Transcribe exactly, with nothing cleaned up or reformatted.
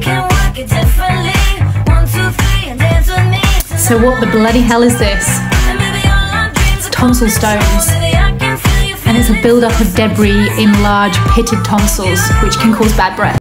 So what the bloody hell is this? It's tonsil stones, and it's a build-up of debris in large pitted tonsils, which can cause bad breath.